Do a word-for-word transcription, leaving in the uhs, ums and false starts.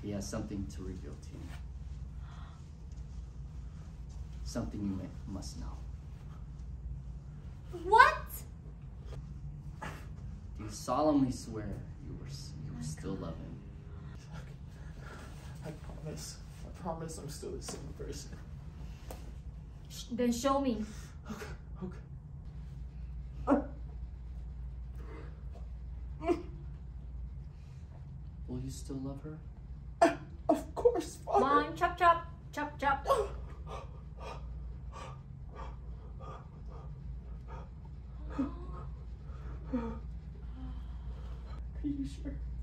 He has something to reveal to you. Something you may, must know. What? Do you solemnly swear you will, you will still love him? I promise. I promise I'm still the same person. Then show me. Okay, okay. Will you still love her? Of course, Father. Come on, chop chop, chop chop. Are you sure?